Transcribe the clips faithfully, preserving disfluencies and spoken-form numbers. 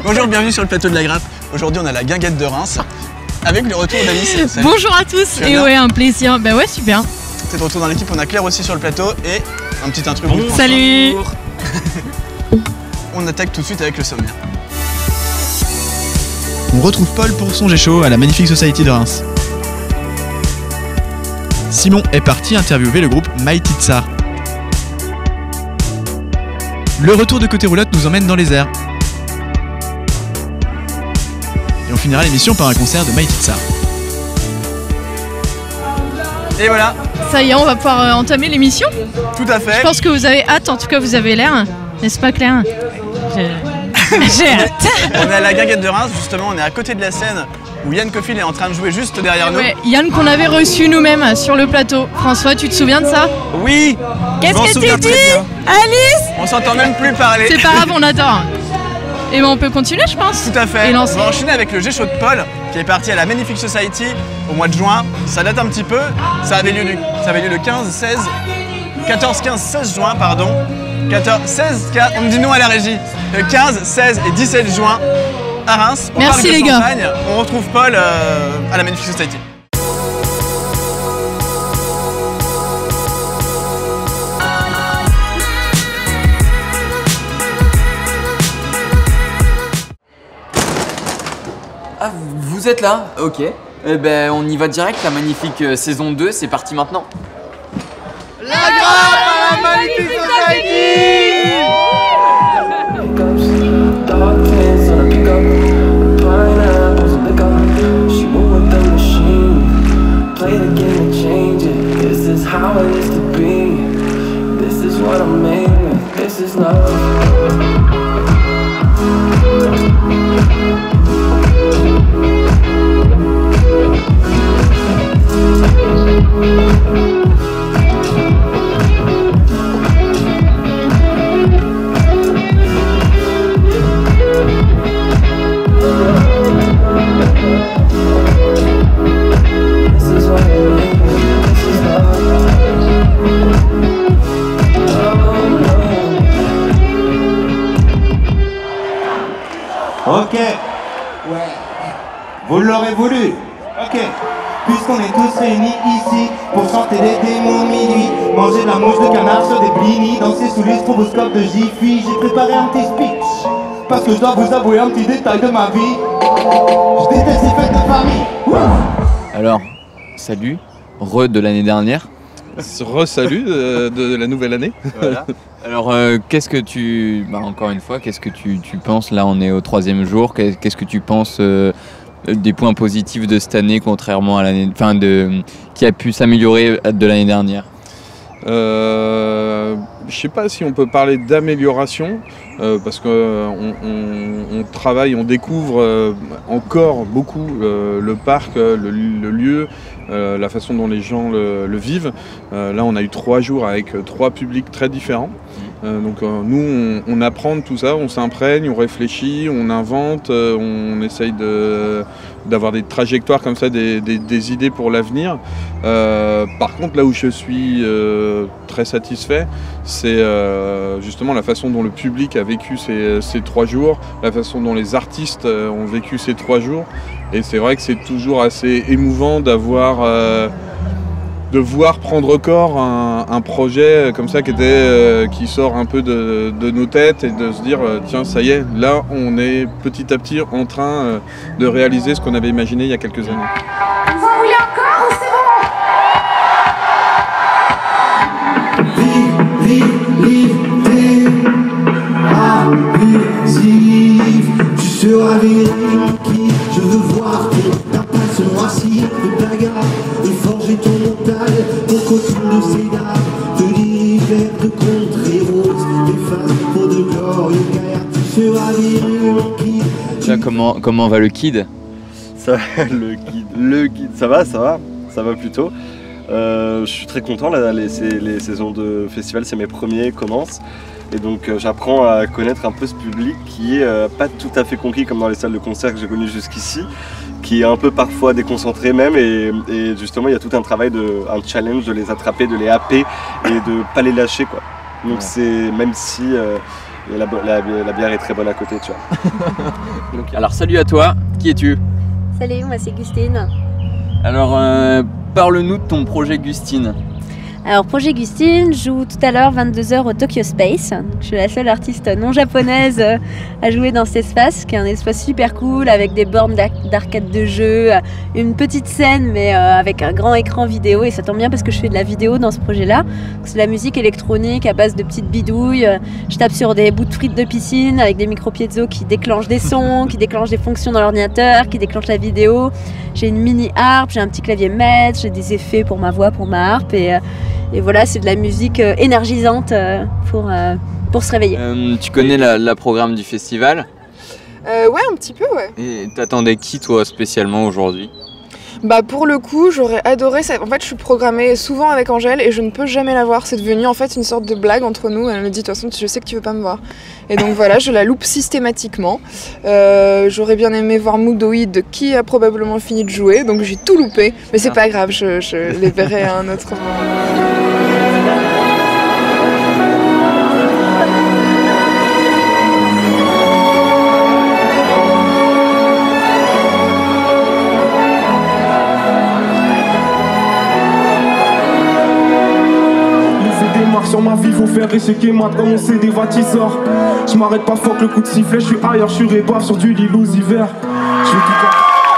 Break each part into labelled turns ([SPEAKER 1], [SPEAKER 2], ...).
[SPEAKER 1] Bonjour, bienvenue sur le plateau de la Grappe. Aujourd'hui, on a la guinguette de Reims avec le retour d'Alice.
[SPEAKER 2] Bonjour à tous, et ouais, un plaisir. Bah ouais, super.
[SPEAKER 1] C'est de retour dans l'équipe, on a Claire aussi sur le plateau et un petit intrus.
[SPEAKER 2] Bon, salut.
[SPEAKER 1] On attaque tout de suite avec le sommaire.
[SPEAKER 3] On retrouve Paul pour son G-Show à la Magnifique Society de Reims. Simon est parti interviewer le groupe Mighty Tsar. Le retour de Côté Roulotte nous emmène dans les airs. Et on finira l'émission par un concert de Mighty Tsar.
[SPEAKER 1] Et voilà.
[SPEAKER 2] Ça y est, on va pouvoir euh, entamer l'émission.
[SPEAKER 1] Tout à fait.
[SPEAKER 2] Je pense que vous avez hâte, en tout cas vous avez l'air. N'est-ce pas Claire? J'ai hâte.
[SPEAKER 1] On est à la guinguette de Reims, justement, on est à côté de la scène où Yann Coffil est en train de jouer juste derrière nous.
[SPEAKER 2] Ouais, Yann qu'on avait reçu nous-mêmes sur le plateau. François, tu te souviens de ça?
[SPEAKER 1] Oui.
[SPEAKER 2] Qu'est-ce que tu dis, Alice?
[SPEAKER 1] On s'entend même plus parler.
[SPEAKER 2] C'est pas grave, on adore. Et ben on peut continuer, je pense.
[SPEAKER 1] Tout à fait.
[SPEAKER 2] Et
[SPEAKER 1] on
[SPEAKER 2] lancer.
[SPEAKER 1] va enchaîner avec le G-Show de Paul qui est parti à la Magnifique Society au mois de juin. Ça date un petit peu. Ça avait lieu, du... ça avait lieu le quinze, seize, quatorze, quinze, seize juin, pardon. quatorze, seize, on me dit non à la régie. Le quinze, seize et dix-sept juin à Reims. Au
[SPEAKER 2] Merci
[SPEAKER 1] parc de
[SPEAKER 2] les gars.
[SPEAKER 1] Champagne. On retrouve Paul euh, à la Magnifique Society.
[SPEAKER 4] Ah, vous êtes là? Ok. Eh ben, on y va direct, la magnifique euh, saison deux, c'est parti maintenant.
[SPEAKER 1] La Grappe à la Magnifique Society!
[SPEAKER 5] Ok, ouais, vous l'aurez voulu, ok, puisqu'on est tous réunis ici pour chanter les démons minuit, manger de la mouche de canard sur des blinis, danser sous les stroboscopes de Jiffy, j'ai préparé un petit speech, parce que je dois vous avouer un petit détail de ma vie, je déteste ces fêtes de famille. Ouh.
[SPEAKER 4] Alors, salut, re de l'année dernière.
[SPEAKER 6] Re-salut de, de la nouvelle année.
[SPEAKER 4] Voilà. Alors, euh, qu'est-ce que tu... Bah, encore une fois, qu'est-ce que tu, tu penses? Là, on est au troisième jour. Qu'est-ce que tu penses euh, des points positifs de cette année, contrairement à l'année... Enfin, de, qui a pu s'améliorer de l'année dernière?
[SPEAKER 6] Euh, je sais pas si on peut parler d'amélioration, euh, parce qu'on on, on, on travaille, on découvre euh, encore beaucoup euh, le parc, le, le lieu, euh, la façon dont les gens le, le vivent. Euh, là, on a eu trois jours avec trois publics très différents. Euh, donc euh, nous, on, on apprend de tout ça, on s'imprègne, on réfléchit, on invente, euh, on essaye de, d'avoir des trajectoires comme ça, des, des, des idées pour l'avenir. Euh, par contre, là où je suis euh, très satisfait, c'est euh, justement la façon dont le public a vécu ces, ces trois jours, la façon dont les artistes euh, ont vécu ces trois jours. Et c'est vrai que c'est toujours assez émouvant d'avoir... Euh, de voir prendre corps un, un projet comme ça qui, était, euh, qui sort un peu de, de nos têtes et de se dire euh, tiens ça y est, là on est petit à petit en train euh, de réaliser ce qu'on avait imaginé il y a quelques années.
[SPEAKER 7] Vous en voulez encore ou c'est bon?
[SPEAKER 5] Vive, vive, liberté, abusive, tu seras qui je veux voir ton passion assis de bagarre, de forger ton mental, ton costume de cédar, de l'hiver de contrées roses, des femmes pour de glorieux guerres, tu seras qui.
[SPEAKER 4] Là, comment, comment va le kid?
[SPEAKER 8] Ça va, le guide, le guide, ça va, ça va, ça va plutôt. Euh, je suis très content, là, les, les saisons de festival, c'est mes premiers, commencent. Et donc euh, j'apprends à connaître un peu ce public qui est euh, pas tout à fait conquis comme dans les salles de concert que j'ai connues jusqu'ici, qui est un peu parfois déconcentré même, et, et justement il y a tout un travail, de, un challenge de les attraper, de les happer et de pas les lâcher quoi. Donc c'est, même si euh, et la, la, la bière est très bonne à côté, tu vois.
[SPEAKER 4] Alors salut à toi, qui es-tu?
[SPEAKER 9] Salut, moi c'est Gustine.
[SPEAKER 4] Alors euh, parle-nous de ton projet Gustine.
[SPEAKER 9] Alors projet Gustine, je joue tout à l'heure vingt-deux heures au Tokyo Space. Je suis la seule artiste non japonaise à jouer dans cet espace, qui est un espace super cool avec des bornes d'arcade de jeu, une petite scène mais avec un grand écran vidéo, et ça tombe bien parce que je fais de la vidéo dans ce projet-là. C'est de la musique électronique à base de petites bidouilles. Je tape sur des bouts de frites de piscine avec des micro-piezo qui déclenchent des sons, qui déclenchent des fonctions dans l'ordinateur, qui déclenchent la vidéo. J'ai une mini harpe, j'ai un petit clavier maître, j'ai des effets pour ma voix, pour ma harpe, et Et voilà, c'est de la musique énergisante pour, pour se réveiller.
[SPEAKER 4] Euh, tu connais la, la programme du festival?
[SPEAKER 10] euh, Ouais, un petit peu, ouais.
[SPEAKER 4] Et t'attendais qui, toi, spécialement aujourd'hui?
[SPEAKER 10] Bah pour le coup, j'aurais adoré ça. En fait, je suis programmée souvent avec Angèle et je ne peux jamais la voir. C'est devenu en fait une sorte de blague entre nous. Elle me dit de toute façon, je sais que tu veux pas me voir. Et donc voilà, je la loupe systématiquement. Euh, j'aurais bien aimé voir Moodoid qui a probablement fini de jouer, donc j'ai tout loupé. Mais c'est pas grave, je, je les verrai à un autre moment.
[SPEAKER 11] Sur ma vie, faut faire échequer moi comme on sait des bâtisseurs. Je m'arrête pas, fuck le coup de sifflet, je suis ailleurs, je suis rébaf sur du Lilous hiver. Je vais tout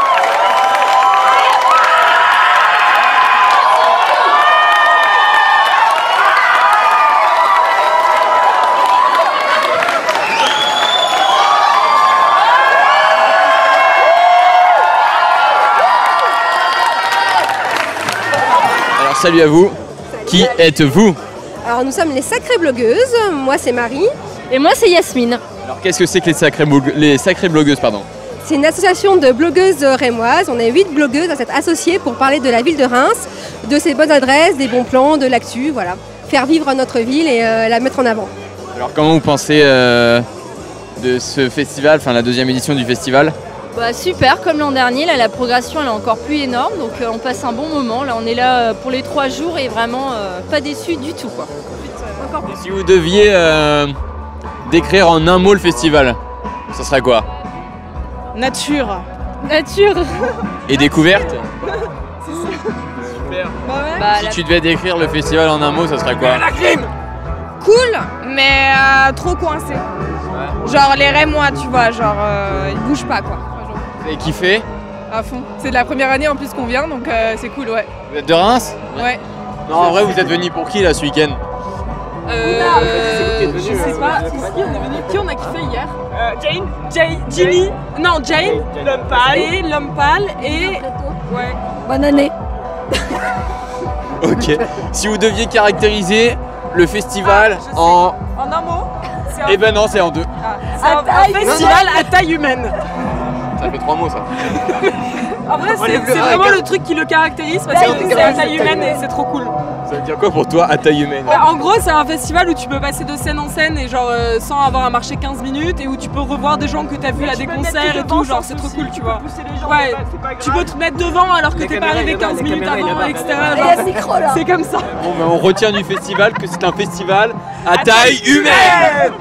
[SPEAKER 4] Alors salut à vous, qui êtes-vous?
[SPEAKER 12] Alors nous sommes les sacrées blogueuses, moi c'est Marie.
[SPEAKER 2] Et moi c'est Yasmine.
[SPEAKER 4] Alors qu'est-ce que c'est que les sacrées, les sacrées blogueuses, pardon?
[SPEAKER 12] C'est une association de blogueuses rémoises, on est huit blogueuses à s'être associées pour parler de la ville de Reims, de ses bonnes adresses, des bons plans, de l'actu, voilà. Faire vivre notre ville et euh, la mettre en avant.
[SPEAKER 4] Alors comment vous pensez euh, de ce festival, enfin la deuxième édition du festival?
[SPEAKER 2] Bah, super, comme l'an dernier, là la progression elle est encore plus énorme, donc euh, on passe un bon moment. Là on est là euh, pour les trois jours et vraiment euh, pas déçus du tout, quoi. Encore plus.
[SPEAKER 4] Si vous deviez euh, décrire en un mot le festival, ça serait quoi?
[SPEAKER 2] Nature. Nature.
[SPEAKER 4] Et découverte?
[SPEAKER 2] Super. Bah ouais.
[SPEAKER 4] Si
[SPEAKER 2] Bah, la...
[SPEAKER 4] tu devais décrire le festival en un mot, ça serait quoi?
[SPEAKER 10] La clim. Cool, mais euh, trop coincé. Ouais. Genre les Rémois, tu vois, genre euh, ils bougent pas quoi.
[SPEAKER 4] Vous avez kiffé?
[SPEAKER 10] À fond. C'est la première année en plus qu'on vient, donc euh, c'est cool, ouais.
[SPEAKER 4] Vous êtes de Reims?
[SPEAKER 10] Ouais.
[SPEAKER 4] Non, en vrai, vous êtes venu pour qui là ce week-end?
[SPEAKER 10] Euh. Je sais pas. Qui on est venu? Qui on a kiffé hier? euh, Jane, Jay, Ginny. Non, Jane. L'homme pâle. Et l'homme pâle et. Ouais.
[SPEAKER 12] Bonne année.
[SPEAKER 4] Ok. Si vous deviez caractériser le festival
[SPEAKER 10] ah,
[SPEAKER 4] en.
[SPEAKER 10] En un mot?
[SPEAKER 4] Eh ben non, c'est en deux.
[SPEAKER 10] Ah, c'est un, un festival à taille humaine.
[SPEAKER 4] Ça fait trois mots ça.
[SPEAKER 10] En vrai, c'est vraiment le truc qui le caractérise parce que c'est à taille humaine et c'est trop cool.
[SPEAKER 4] Ça veut dire quoi pour toi à taille humaine?
[SPEAKER 10] En gros, c'est un festival où tu peux passer de scène en scène et genre euh, sans avoir à marcher quinze minutes et où tu peux revoir des gens que t'as vus à des concerts et tout, genre c'est trop cool, tu vois. Ouais, tu peux te mettre devant alors que t'es pas arrivé quinze minutes avant, et cetera. C'est comme ça.
[SPEAKER 4] Bon, ben on retient du festival que c'est un festival à taille humaine.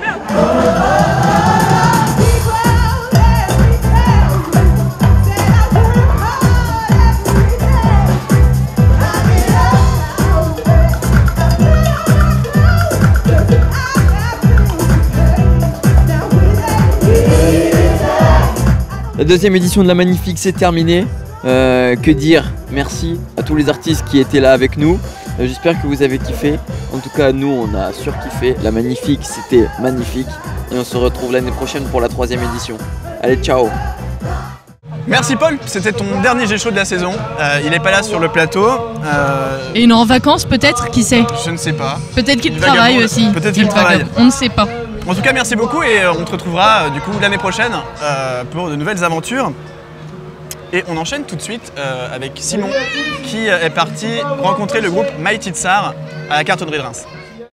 [SPEAKER 4] La deuxième édition de la Magnifique c'est terminé. Euh, que dire? Merci à tous les artistes qui étaient là avec nous. Euh, J'espère que vous avez kiffé. En tout cas, nous, on a surkiffé. La Magnifique, c'était magnifique. Et on se retrouve l'année prochaine pour la troisième édition. Allez, ciao!
[SPEAKER 1] Merci Paul, c'était ton dernier G-Show de la saison. Euh, il n'est pas là sur le plateau. Euh...
[SPEAKER 2] Et il est en vacances peut-être, qui sait?
[SPEAKER 1] Je ne sais pas.
[SPEAKER 2] Peut-être qu'il travaille aussi.
[SPEAKER 1] Peut-être qu'il travaille.
[SPEAKER 2] On ne sait pas.
[SPEAKER 1] En tout cas, merci beaucoup et on te retrouvera euh, du coup l'année prochaine euh, pour de nouvelles aventures. Et on enchaîne tout de suite euh, avec Simon qui est parti rencontrer le groupe Mighty Tsar à la cartonnerie de Reims.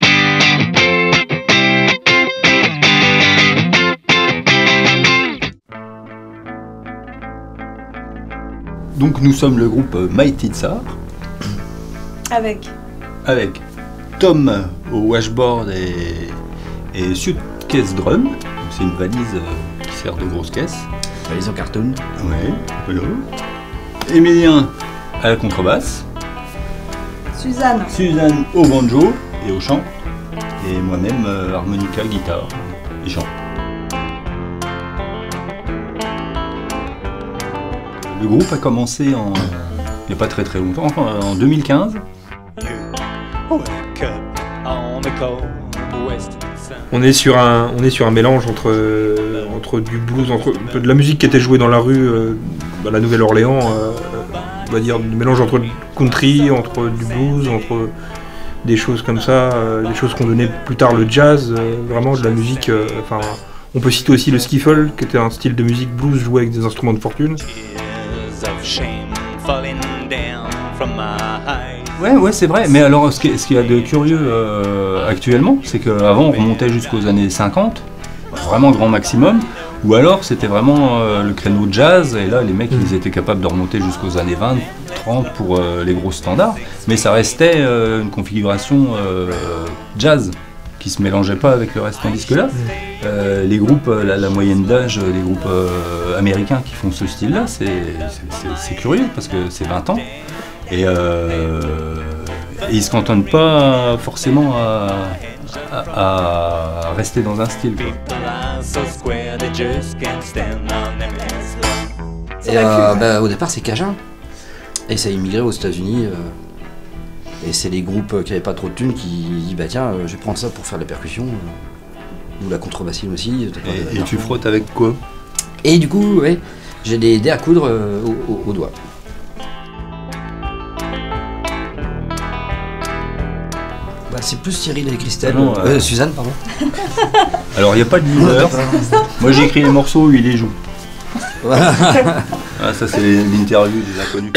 [SPEAKER 13] Donc nous sommes le groupe Mighty Tsar.
[SPEAKER 12] Avec
[SPEAKER 13] Avec Tom au washboard et, et Sud caisse drum. C'est une valise euh, qui sert de grosse caisse.
[SPEAKER 14] Valise en carton.
[SPEAKER 13] Ouais, voilà. Emilien à la contrebasse.
[SPEAKER 15] Suzanne.
[SPEAKER 13] Suzanne au banjo et au chant. Et moi-même euh, harmonica, guitare et chant. Le groupe a commencé en, il n'y a pas très très longtemps, enfin, en deux mille quinze.
[SPEAKER 16] On est sur un, on est sur un mélange entre, euh, entre du blues, entre de la musique qui était jouée dans la rue euh, à la Nouvelle-Orléans, euh, on va dire du mélange entre le country, entre du blues, entre des choses comme ça, euh, des choses qu'on donnait plus tard le jazz, euh, vraiment de la musique. Euh, enfin, on peut citer aussi le skiffle, qui était un style de musique blues joué avec des instruments de fortune.
[SPEAKER 13] Ouais, ouais, c'est vrai. Mais alors, ce qu'il ce qu'il y a de curieux euh, actuellement, c'est qu'avant, on remontait jusqu'aux années cinquante, vraiment grand maximum, ou alors c'était vraiment euh, le créneau jazz, et là, les mecs, ils étaient capables de remonter jusqu'aux années vingt, trente pour euh, les gros standards, mais ça restait euh, une configuration euh, jazz qui se mélangeait pas avec le reste. Tandis que là, euh, les groupes, la, la moyenne d'âge, les groupes euh, américains qui font ce style-là, c'est c'est curieux parce que c'est vingt ans. Et, euh, et ils ne se cantonnent pas forcément à, à, à rester dans un style. Quoi.
[SPEAKER 14] Et euh, bah, au départ c'est Cajun. Et ça a immigré aux États-Unis. Euh, et c'est les groupes qui n'avaient pas trop de thunes qui disent bah tiens, euh, je vais prendre ça pour faire de la percussion. Euh, ou la contrebassine aussi.
[SPEAKER 13] Et, et tu frottes avec quoi?
[SPEAKER 14] Et du coup, ouais, j'ai des dés à coudre euh, au, au, au doigt. Bah, c'est plus Cyril et Christelle.
[SPEAKER 13] Ah non,
[SPEAKER 14] euh,
[SPEAKER 13] euh...
[SPEAKER 14] Suzanne, pardon.
[SPEAKER 13] Alors il n'y a pas de leader. Moi j'ai écrit les morceaux, lui il les joue.
[SPEAKER 14] Voilà.
[SPEAKER 13] Ah, ça c'est l'interview des inconnus.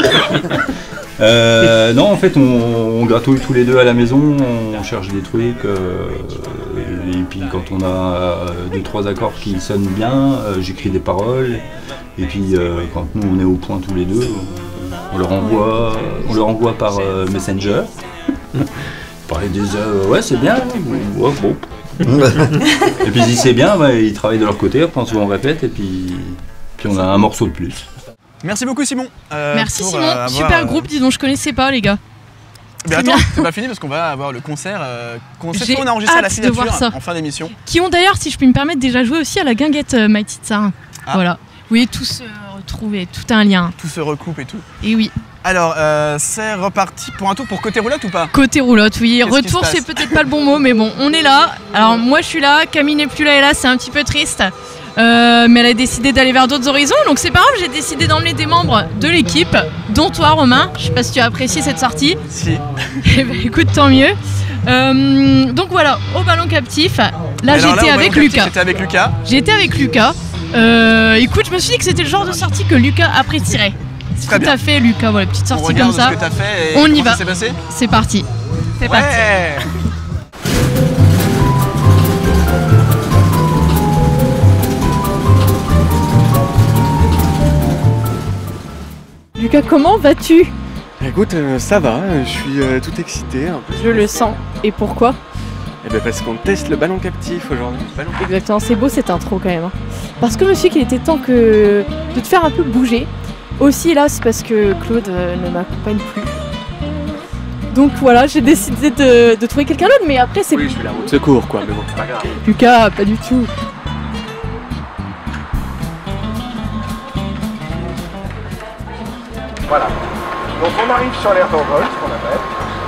[SPEAKER 13] Euh, non, en fait, on, on gratouille tous les deux à la maison, on cherche des trucs, euh, et puis quand on a euh, deux trois accords qui sonnent bien, euh, j'écris des paroles, et puis euh, quand nous on est au point tous les deux, on leur envoie, on leur envoie par euh, Messenger. Parler des euh, ouais c'est bien, ouais, bon. Et puis si c'est bien, bah, ils travaillent de leur côté, après on répète, et puis, puis on a un morceau de plus.
[SPEAKER 1] Merci beaucoup Simon. Euh,
[SPEAKER 17] Merci
[SPEAKER 1] pour,
[SPEAKER 17] Simon,
[SPEAKER 1] euh, avoir,
[SPEAKER 17] super groupe, dis donc je connaissais pas les gars.
[SPEAKER 1] Mais attends, c'est pas fini parce qu'on va avoir le concert euh, qu'on sait qu'on a enregistré à la signature en fin d'émission.
[SPEAKER 17] Qui ont d'ailleurs, si je puis me permettre, déjà joué aussi à la guinguette euh, Mighty Tsar. Ah. Voilà. Oui, tout se retrouve et tout a un lien.
[SPEAKER 1] Tout se recoupe et tout.
[SPEAKER 17] Et oui.
[SPEAKER 1] Alors, euh, c'est reparti pour un tour pour Côté Roulotte ou pas?
[SPEAKER 17] Côté Roulotte, oui. Retour, c'est peut-être pas le bon mot, mais bon, on est là. Alors moi je suis là, Camille n'est plus là et là, c'est un petit peu triste. Euh, mais elle a décidé d'aller vers d'autres horizons, donc c'est pas grave, j'ai décidé d'emmener des membres de l'équipe, dont toi Romain. Je sais pas si tu as apprécié cette sortie.
[SPEAKER 1] Si.
[SPEAKER 17] Eh ben, écoute, tant mieux. Euh, donc voilà, au ballon captif, là j'étais avec Lucas.
[SPEAKER 1] J'étais avec Lucas.
[SPEAKER 17] J'étais avec Lucas. Euh, écoute, je me suis dit que c'était le genre de sortie que Lucas apprécierait. Tout à fait, Lucas, voilà, petite sortie comme ça.
[SPEAKER 1] Ce que t'as fait et
[SPEAKER 17] on y va.
[SPEAKER 1] C'est
[SPEAKER 17] parti. C'est parti.
[SPEAKER 1] Ouais.
[SPEAKER 2] Lucas, comment vas-tu?
[SPEAKER 18] Écoute, euh, ça va, je suis euh, tout excité. Un peu
[SPEAKER 2] Je le sens. Et pourquoi?
[SPEAKER 18] Eh ben parce qu'on teste le ballon captif aujourd'hui.
[SPEAKER 2] Exactement, c'est beau cette intro quand même. Hein. Parce que je me suis dit qu'il était temps que de te faire un peu bouger. Aussi là, c'est parce que Claude euh, ne m'accompagne plus. Donc voilà, j'ai décidé de, de trouver quelqu'un d'autre, mais après c'est...
[SPEAKER 18] Oui, je suis la roue de secours quoi, mais bon, c'est pas grave.
[SPEAKER 2] Lucas, pas du tout.
[SPEAKER 19] Voilà. Donc on arrive sur l'air d'envol, ce qu'on appelle.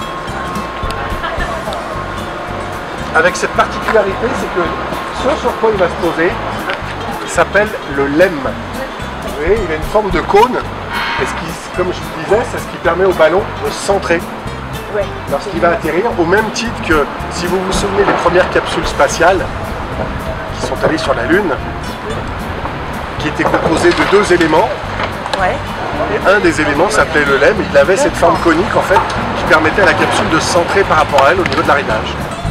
[SPEAKER 19] Avec cette particularité, c'est que ce sur quoi il va se poser s'appelle le lemme. Vous voyez, il a une forme de cône, et ce qui, comme je vous disais, c'est ce qui permet au ballon de se centrer ouais. lorsqu'il va atterrir, au même titre que, si vous vous souvenez des premières capsules spatiales qui sont allées sur la Lune, qui étaient composées de deux éléments. Ouais. Et un des éléments s'appelait le lemme, il avait cette forme conique en fait qui permettait à la capsule de se centrer par rapport à elle au niveau de l'arrivage.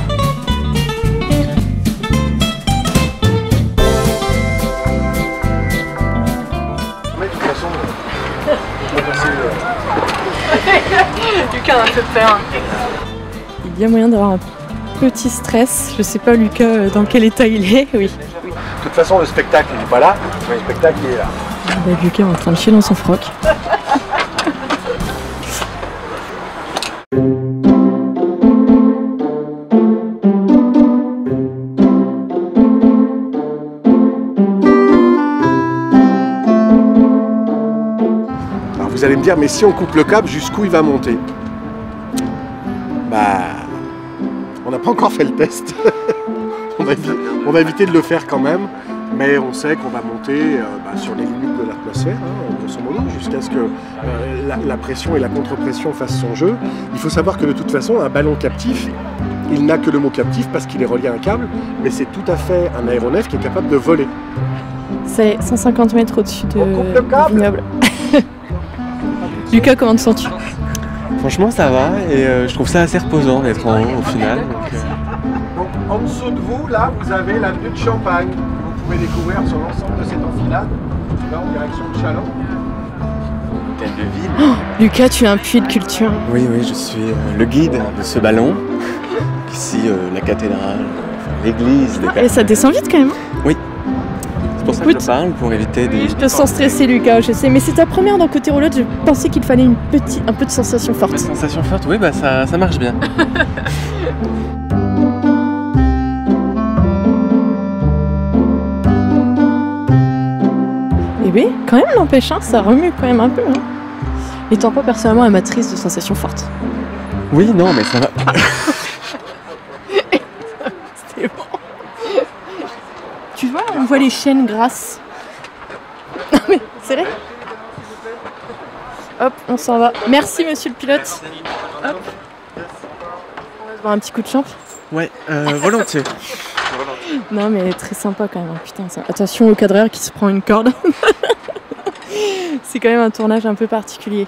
[SPEAKER 19] Mais de toute façon, on va passer.
[SPEAKER 2] Lucas a un peu peur. Il y a moyen d'avoir un petit stress. Je sais pas Lucas euh, dans quel état il est. Oui.
[SPEAKER 19] De toute façon, le spectacle, il n'est pas là, mais le spectacle, il est là.
[SPEAKER 2] Bah, Lucas est en train de chier dans son froc.
[SPEAKER 19] Alors vous allez me dire, mais si on coupe le câble, jusqu'où il va monter? Bah, on n'a pas encore fait le test. on, va éviter, on va éviter de le faire quand même, mais on sait qu'on va monter euh, bah, sur les limites de l'atmosphère, hein, grosso modo, jusqu'à ce que euh, la, la pression et la contre-pression fassent son jeu. Il faut savoir que de toute façon, un ballon captif, il n'a que le mot captif parce qu'il est relié à un câble, mais c'est tout à fait un aéronef qui est capable de voler.
[SPEAKER 2] C'est cent cinquante mètres au-dessus de du vignoble. Lucas, comment te sens-tu?
[SPEAKER 18] Franchement, ça va et euh, je trouve ça assez reposant d'être en haut au final. Donc, euh...
[SPEAKER 19] donc en dessous de vous, là, vous avez l'avenue de Champagne. Vous pouvez découvrir sur l'ensemble de cette enfilade, là en direction de Châlons.
[SPEAKER 18] Hôtel de ville.
[SPEAKER 2] Oh, Lucas, tu es un puits de culture.
[SPEAKER 18] Oui, oui, je suis euh, le guide de ce ballon. Ici, euh, la cathédrale, enfin, l'église.
[SPEAKER 2] Ah, et ça descend vite quand même.
[SPEAKER 18] Oui. C'est pour ça que je parle, pour éviter des...
[SPEAKER 2] Je te sens stressé, Lucas, je sais. Mais c'est ta première dans Côté Roulotte, je pensais qu'il fallait une petite, un peu de sensation forte.
[SPEAKER 18] Une sensation forte, oui, bah ça, ça marche bien.
[SPEAKER 2] Eh bien, quand même, n'empêche, hein, ça remue quand même un peu. Hein. N'étant pas personnellement amatrice de sensations fortes.
[SPEAKER 18] Oui, non, mais ça va.
[SPEAKER 2] C'était bon. Tu vois, on voit les chaînes grasses. Non mais, c'est vrai. Hop, on s'en va. Merci, monsieur le pilote. Hop. On va se boire un petit coup de champ.
[SPEAKER 18] Ouais, euh, volontiers.
[SPEAKER 2] Non mais très sympa quand même. Putain, ça... attention au cadreur qui se prend une corde. C'est quand même un tournage un peu particulier.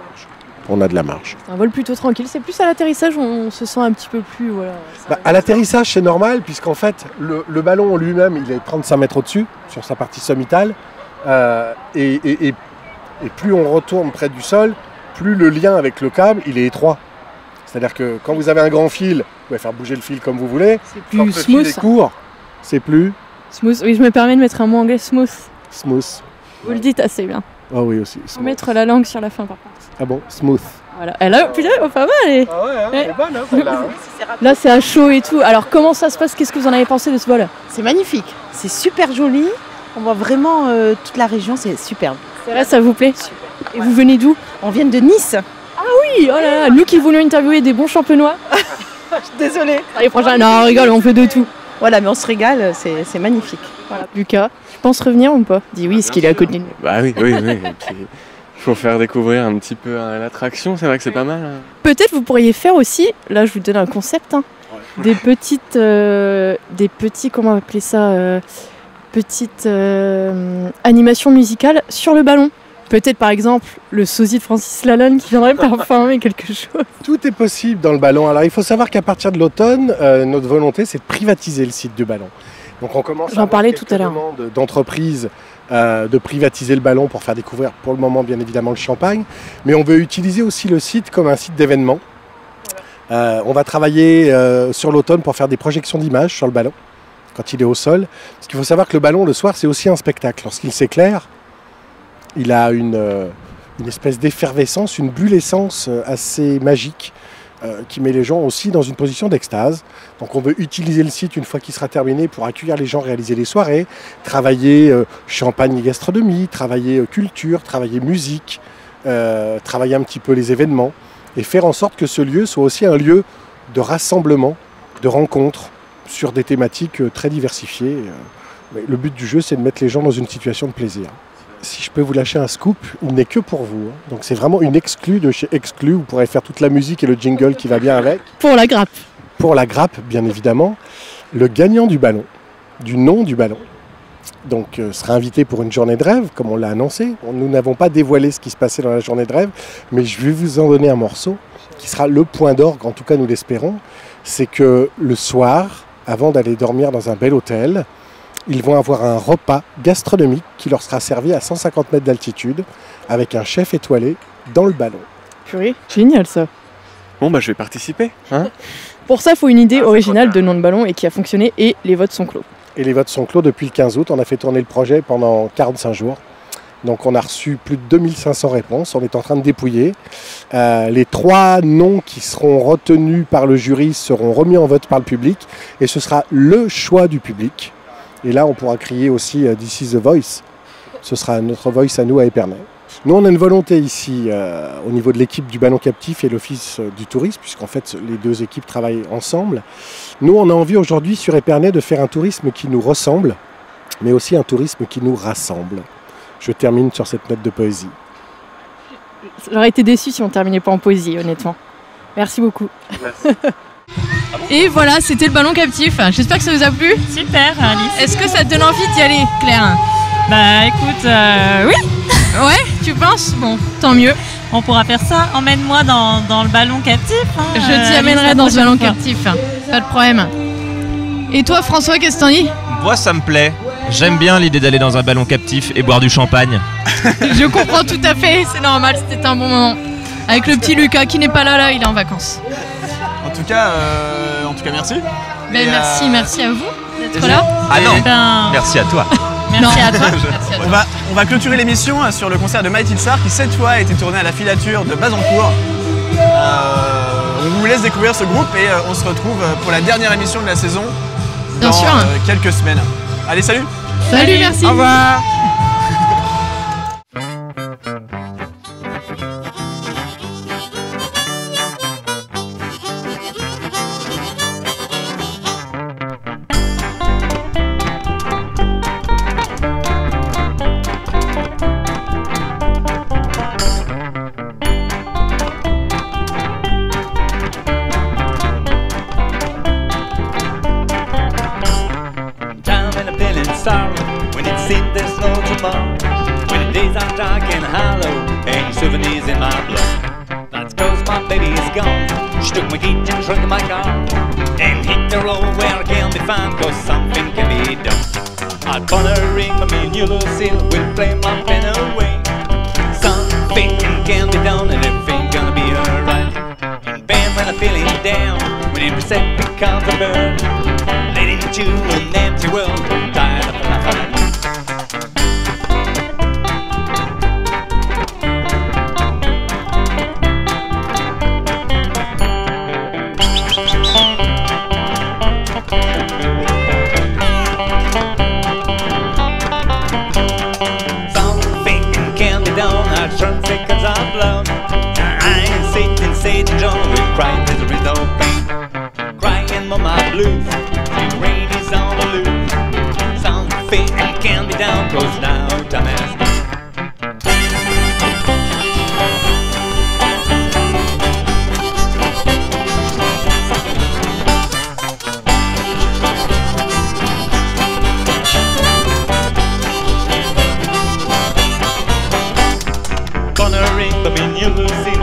[SPEAKER 19] On a de la marge.
[SPEAKER 2] Un vol plutôt tranquille. C'est plus à l'atterrissage où on se sent un petit peu plus... Voilà,
[SPEAKER 19] bah, à l'atterrissage, c'est normal, puisqu'en fait, le, le ballon lui-même, il est trente-cinq mètres au-dessus, sur sa partie sommitale. Euh, et, et, et, et plus on retourne près du sol, plus le lien avec le câble, il est étroit. C'est-à-dire que quand vous avez un grand fil, vous pouvez faire bouger le fil comme vous voulez.
[SPEAKER 2] C'est plus
[SPEAKER 19] quand le
[SPEAKER 2] smooth.
[SPEAKER 19] fil est court, c'est plus...
[SPEAKER 2] Smooth. Oui, je me permets de mettre un mot anglais, smooth.
[SPEAKER 19] Smooth.
[SPEAKER 2] Vous le dites assez bien.
[SPEAKER 19] Ah oui, aussi.
[SPEAKER 2] Faut mettre la langue sur la fin par contre.
[SPEAKER 19] Ah bon, smooth.
[SPEAKER 2] Voilà. Elle a, putain, oh, pas mal. Elle.
[SPEAKER 19] Ah ouais, hein,
[SPEAKER 2] Ouais.
[SPEAKER 19] elle est bonne, hein, celle-là. Hein.
[SPEAKER 2] Là, c'est à chaud et tout. Alors, comment ça se passe? Qu'est-ce que vous en avez pensé de ce vol?
[SPEAKER 20] C'est magnifique, c'est super joli. On voit vraiment euh, toute la région, c'est superbe.
[SPEAKER 2] C'est vrai, ça vous plaît? Et vous venez d'où?
[SPEAKER 20] On vient de Nice.
[SPEAKER 2] Ah oui, oh là là, nous qui voulons interviewer des bons champenois.
[SPEAKER 20] Désolée.
[SPEAKER 2] Allez, prochain, non, on rigole, on fait de tout.
[SPEAKER 20] Voilà, mais on se régale, c'est c'est magnifique.
[SPEAKER 2] Voilà. Lucas, tu penses revenir ou pas? Dis oui, ce qu'il est à côté de nous.
[SPEAKER 18] Bah oui, oui, oui. Et puis, il faut faire découvrir un petit peu euh, l'attraction, c'est vrai que c'est pas mal. Hein.
[SPEAKER 2] Peut-être vous pourriez faire aussi, là je vous donne un concept, hein, des petites, euh, des petits, comment appeler ça, euh, petites euh, animations musicales sur le ballon. Peut-être par exemple le sosie de Francis Lalanne qui viendrait performer quelque chose.
[SPEAKER 19] Tout est possible dans le ballon. Alors il faut savoir qu'à partir de l'automne, euh, notre volonté c'est de privatiser le site du ballon. Donc on commence à
[SPEAKER 2] J'en parlais
[SPEAKER 19] avoir
[SPEAKER 2] tout à l'heure.
[SPEAKER 19] quelques demandes d'entreprises euh, de privatiser le ballon pour faire découvrir pour le moment bien évidemment le Champagne. Mais on veut utiliser aussi le site comme un site d'événement. Euh, on va travailler euh, sur l'automne pour faire des projections d'images sur le ballon quand il est au sol. Parce qu'il faut savoir que le ballon le soir c'est aussi un spectacle. Lorsqu'il s'éclaire, il a une, euh, une espèce d'effervescence, une bullescence euh, assez magique euh, qui met les gens aussi dans une position d'extase. Donc on veut utiliser le site une fois qu'il sera terminé pour accueillir les gens, réaliser les soirées, travailler euh, champagne et gastronomie, travailler euh, culture, travailler musique, euh, travailler un petit peu les événements et faire en sorte que ce lieu soit aussi un lieu de rassemblement, de rencontres sur des thématiques euh, très diversifiées. Euh, mais le but du jeu, c'est de mettre les gens dans une situation de plaisir. Si je peux vous lâcher un scoop, il n'est que pour vous. Hein. Donc c'est vraiment une exclue de chez Exclu. Vous pourrez faire toute la musique et le jingle qui va bien avec.
[SPEAKER 2] Pour la grappe.
[SPEAKER 19] Pour la grappe, bien évidemment. Le gagnant du ballon, du nom du ballon, donc euh, sera invité pour une journée de rêve, comme on l'a annoncé. Nous n'avons pas dévoilé ce qui se passait dans la journée de rêve, mais je vais vous en donner un morceau qui sera le point d'orgue, en tout cas nous l'espérons. C'est que le soir, avant d'aller dormir dans un bel hôtel, ils vont avoir un repas gastronomique qui leur sera servi à cent cinquante mètres d'altitude avec un chef étoilé dans le ballon.
[SPEAKER 2] Purée, génial ça.
[SPEAKER 18] Bon, bah je vais participer. Hein.
[SPEAKER 2] Pour ça, il faut une idée originale de nom de ballon et qui a fonctionné et les votes sont clos.
[SPEAKER 19] Et les votes sont clos depuis le quinze août. On a fait tourner le projet pendant quarante-cinq jours. Donc on a reçu plus de deux mille cinq cents réponses. On est en train de dépouiller. Euh, les trois noms qui seront retenus par le jury seront remis en vote par le public. Et ce sera le choix du public. Et là, on pourra crier aussi euh, « This is the voice ». Ce sera notre voice à nous à Épernay. Nous, on a une volonté ici euh, au niveau de l'équipe du ballon captif et l'office euh, du tourisme, puisqu'en fait les deux équipes travaillent ensemble. Nous, on a envie aujourd'hui sur Épernay de faire un tourisme qui nous ressemble, mais aussi un tourisme qui nous rassemble. Je termine sur cette note de poésie.
[SPEAKER 2] J'aurais été déçue si on ne terminait pas en poésie, honnêtement. Merci beaucoup.
[SPEAKER 19] Merci.
[SPEAKER 17] Et voilà, c'était le ballon captif. J'espère que ça vous a plu.
[SPEAKER 21] Super, Alice.
[SPEAKER 17] Est-ce que ça te donne envie d'y aller, Claire?
[SPEAKER 21] Bah écoute, euh, oui.
[SPEAKER 17] Ouais, tu penses? Bon, tant mieux.
[SPEAKER 21] On pourra faire ça. Emmène-moi dans, dans le ballon captif. Hein,
[SPEAKER 17] Je t'y amènerai
[SPEAKER 21] Alice,
[SPEAKER 17] dans ce ballon
[SPEAKER 21] fois.
[SPEAKER 17] captif. Pas de problème. Et toi, François, qu'est-ce que t'en dis?
[SPEAKER 22] Moi, ça me plaît. J'aime bien l'idée d'aller dans un ballon captif et boire du champagne.
[SPEAKER 17] Je comprends tout à fait, c'est normal, c'était un bon moment. Avec le petit Lucas qui n'est pas là, là, il est en vacances.
[SPEAKER 1] En tout cas, euh, en tout cas merci.
[SPEAKER 17] Ben,
[SPEAKER 1] Et,
[SPEAKER 17] merci,
[SPEAKER 1] euh,
[SPEAKER 17] merci à vous d'être
[SPEAKER 1] et
[SPEAKER 17] là.
[SPEAKER 22] Ah non,
[SPEAKER 17] Et ben,
[SPEAKER 22] merci à toi.
[SPEAKER 17] Merci à toi.
[SPEAKER 1] Je-
[SPEAKER 17] Merci à toi.
[SPEAKER 1] on, va, on va clôturer l'émission euh, sur le concert de Mighty Tsar qui cette fois a été tourné à la filature de Bazancourt. Euh, on vous laisse découvrir ce groupe et euh, on se retrouve euh, pour la dernière émission de la saison
[SPEAKER 17] Bien
[SPEAKER 1] dans
[SPEAKER 17] sûr.
[SPEAKER 1] euh, quelques semaines. Allez, salut.
[SPEAKER 17] Salut, merci.
[SPEAKER 1] Au revoir.
[SPEAKER 23] Time and a feeling sorrow when it seems there's no tomorrow. When the days are dark and hollow and souvenirs in my blood. That's cause my baby is gone. She took my key and shrunk my car and hit the road where I can't be found cause something can be done. I'd burn a ring, but me and you, Lucille, will play my pen away. Something can be done and everything's gonna be alright. And bam, when I'm feeling down, when every set becomes a bird, leading to an empty world, tired of nothing. Something can be done, I turn seconds of blood. I ain't sitting, Satan John, we cry, there is no pain. Crying on my blues, the rain is on the loose. Something can be done, cause now time has come. Gonna ring the bin, you will see